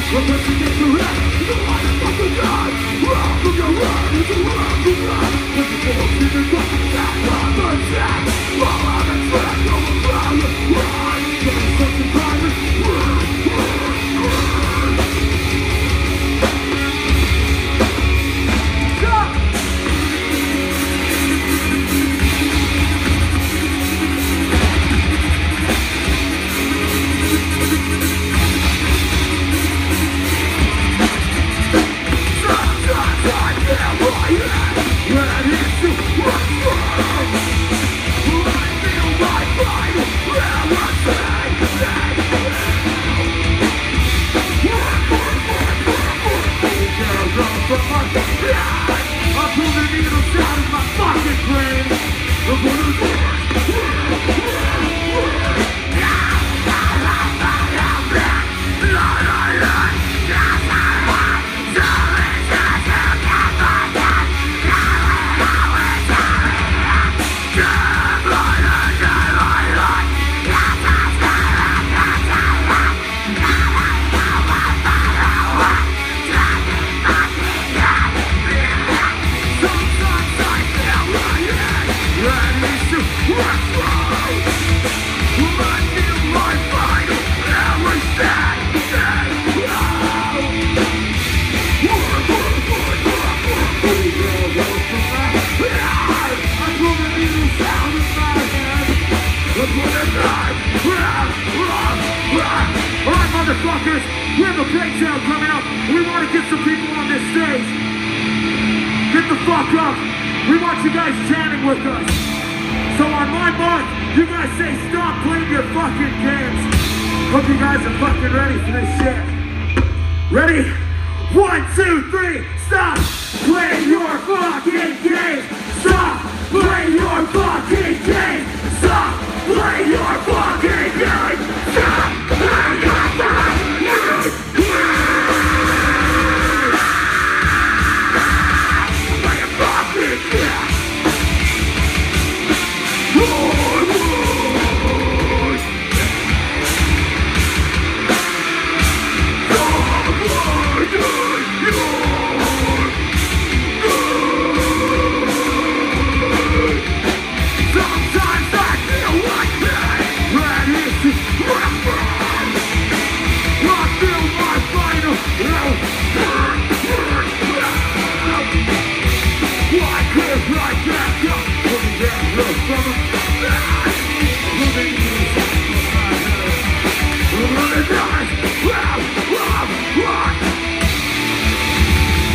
We have a breakdown coming up. We want to get some people on this stage. Get the fuck up. We want you guys jamming with us. So on my mark, you guys say stop playing your fucking games. Hope you guys are fucking ready for this shit. Ready? 1, 2, 3, stop playing your fucking games. Stop playing your fucking games. Stop playing your fucking games. Stop playing your fucking games.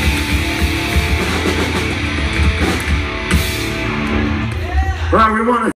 All right, we want to